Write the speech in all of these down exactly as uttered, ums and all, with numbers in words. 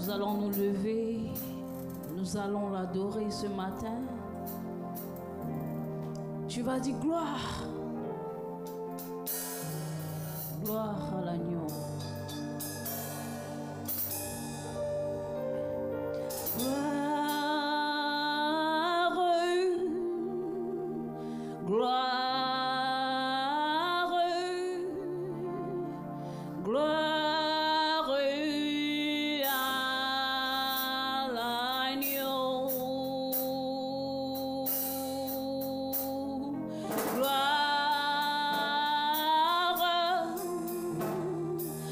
Nous allons nous lever, nous allons l'adorer ce matin. Tu vas dire gloire, gloire à l'agneau. Gloire, gloire, gloire. Gloire,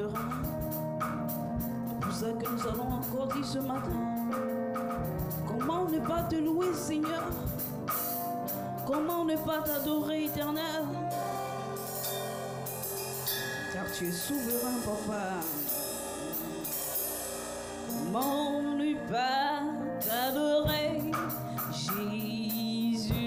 souverain. C'est pour ça que nous allons encore dire ce matin, comment ne pas te louer, Seigneur? Comment ne pas t'adorer, Éternel? Car tu es souverain, Papa. Comment ne pas t'adorer, Jésus?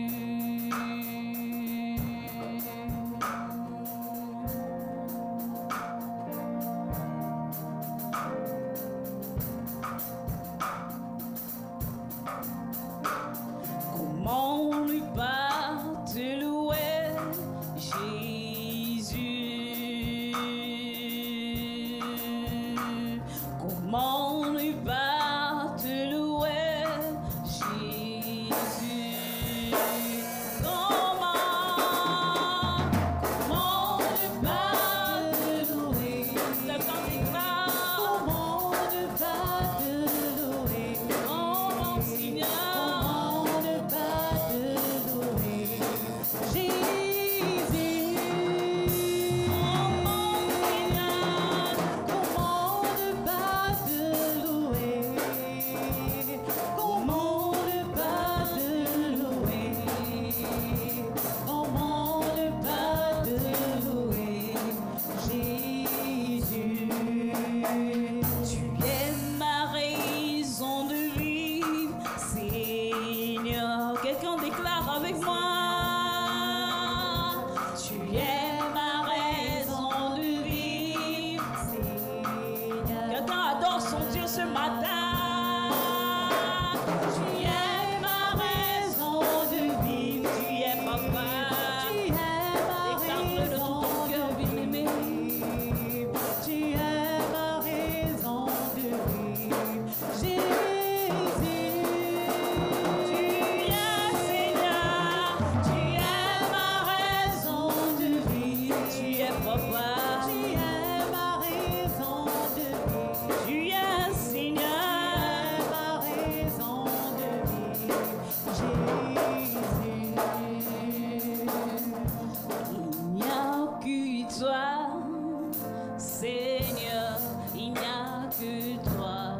Comment ne pas te louer, Jésus? Comment ne pas te louer, Jésus? Comment, comment ne pas te louer? Le temps déclare. Comment ne pas te louer? Comment, Seigneur? Comment ne pas te louer, Jésus? Comment, Seigneur? Comment ne pas te louer? Comment ne pas te louer? Comment ne pas te louer, Jésus? Tu es ma raison de vivre, Seigneur. Quelqu'un déclare avec moi. Tu es ma raison de vivre, Seigneur. Quelqu'un adore son Dieu ce matin. Tu es ma raison de vivre. Tu es papa. Tu es ma Déclare-le de tout ton cœur, bien-aimé. Tu es ma raison de vivre, Jésus. Tu es Seigneur. Tu es ma raison de vivre. Tu es papa. Tu es ma raison de vivre. Tu es Seigneur. Tu es ma raison de vivre, Jésus. Il n'y a que toi, Seigneur. Il n'y a que toi.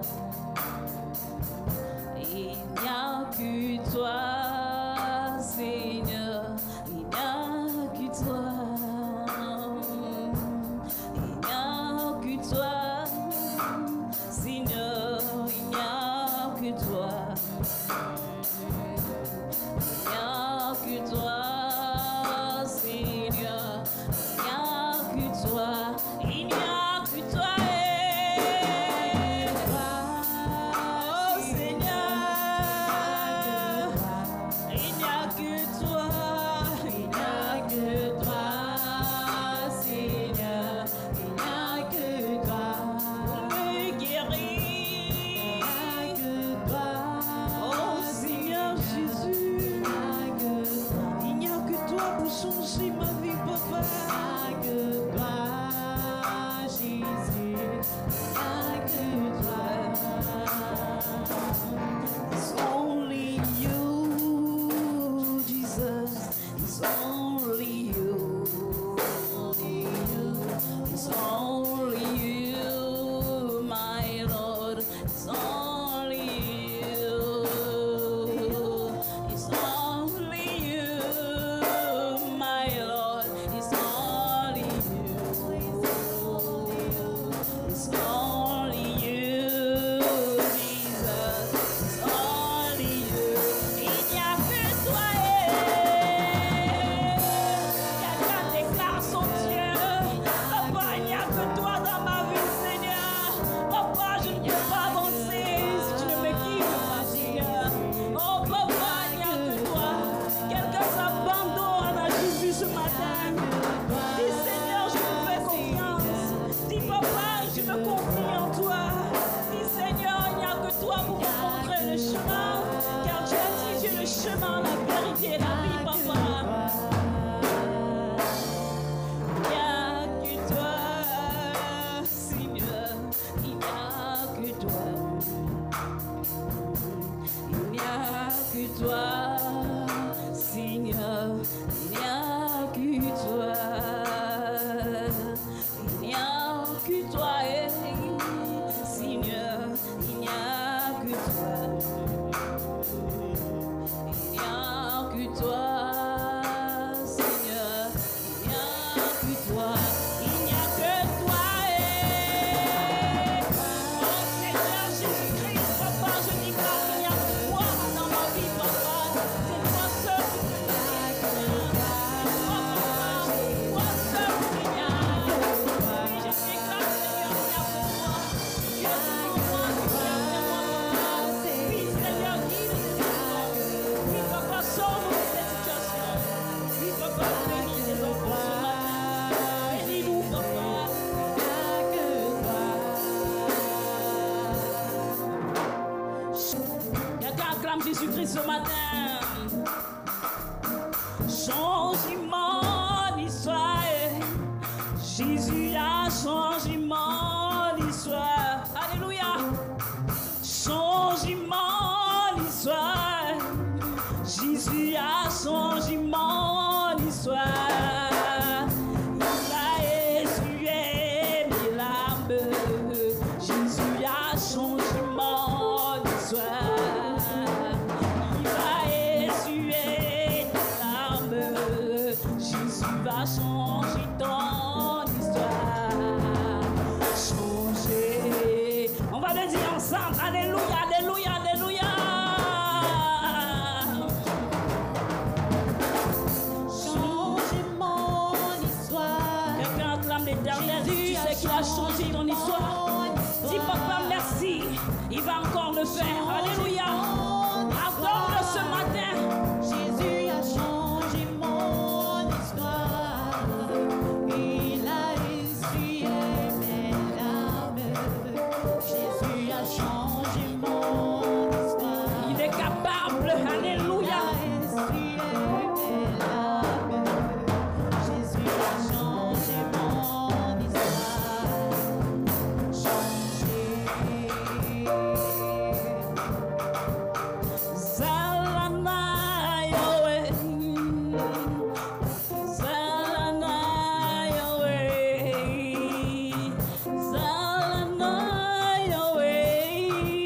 Il n'y a que toi, Seigneur. Il n'y a que toi. Il n'y a que toi, Seigneur. Il n'y a que toi. Il n'y a que toi, Seigneur. Il n'y a que toi. Il n'y a que toi. eh. Oh Seigneur, il n'y a que toi. Il n'y a que toi, Seigneur. Il n'y a que toi pour me guérir. Il n'y a que toi. Oh Seigneur Jésus. Il n'y a que toi pour changer ma vie, papa. Il n'y a que toi, Jésus. Il n'y a que toi. It's only you, Jesus. It's only you. Only you. It's only you, my Lord. It's only you. It's only you, my Lord. It's only you. It's only you, Jesus. It's only you. Il n'y a que toi. eh. Quelqu'un déclare son Dieu. Papa, il n'y a que toi dans ma vie, Seigneur. Papa, je ne peux pas avancer si tu ne me guides pas, Seigneur. Oh, papa, il n'y a que toi. Quelqu'un s'abandonne à Jésus ce matin. Dis, Seigneur, je te fais confiance. Dis, papa, je me confie en toi. Dis, Seigneur, il n'y a que toi pour me montrer le chemin. Car tu as dit, tu es le chemin, la vérité et la vie, papa. Il n'y a que toi, Seigneur. Il n'y a que toi. Il n'y a que toi, Seigneur. Il n'y a que toi. Jésus-Christ ce matin. Change mon histoire. Jésus a changé mon histoire. Alléluia. Change mon histoire. Jésus a changé mon histoire. Il a essuyé mes larmes. Jésus a changé mon histoire. Il a essuyé tes larmes. Jésus va changer ton histoire. Changer. On va le dire ensemble. Alléluia, alléluia, alléluia. Changer mon histoire. Quelqu'un acclame l'Éternel. Tu sais qu'il a changé ton histoire. Dis papa merci. Il va encore le faire. Alléluia. Adore-le ce matin. Jésus a changé mon histoire. Il a essuyé mes larmes. Jésus a changé mon histoire. Il est capable. Alléluia. Il a essuyé mes larmes. Jésus a changé mon histoire. Changé. Zalana Yahweh. Zalana Yahweh. Zalana Yahweh.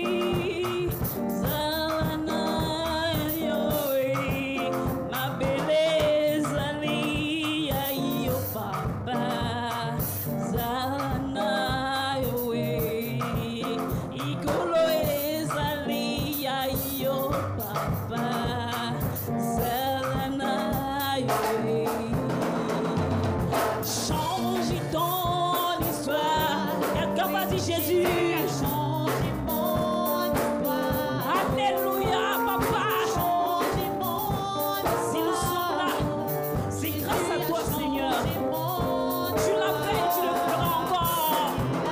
Zalana Yahweh. Ma beleza ali aí o papa. Zalana Yahweh. Igoloeza ali aí o papa. Zalana Yahweh. Change ton histoire. Quelqu'un va dire Jésus. Changé mon histoire. Alléluia, papa. Changé mon Si nous sommes là, c'est grâce à toi, Seigneur. Tu l'as fait et tu le feras encore.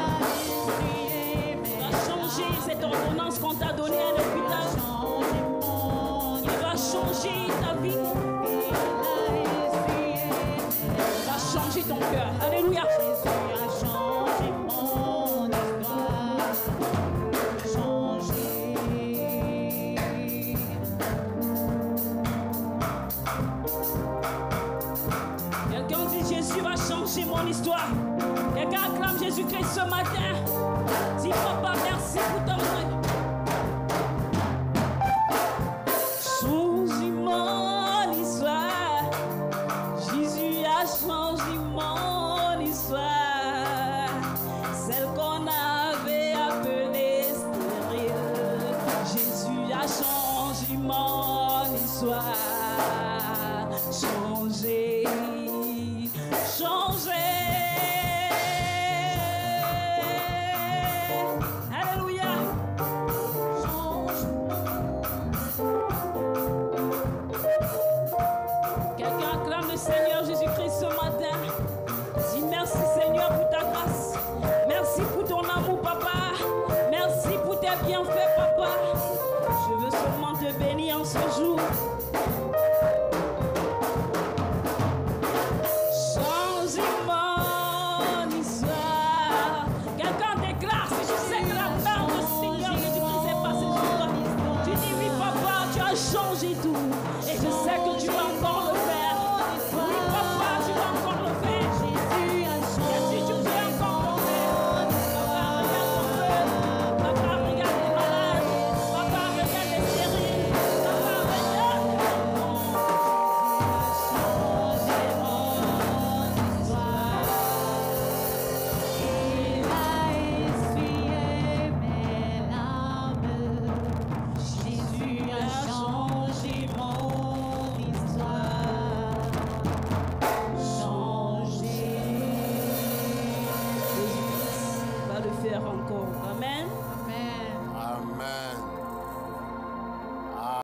Il va changer cette ordonnance qu'on t'a donnée à l'hôpital. Il va changer ta vie. Il va changer ton cœur. Alléluia. Quelqu'un dit Jésus va changer mon histoire. Quelqu'un acclame Jésus-Christ ce matin. Dis papa merci pour ton aide. Change mon histoire. Jésus a changé mon histoire.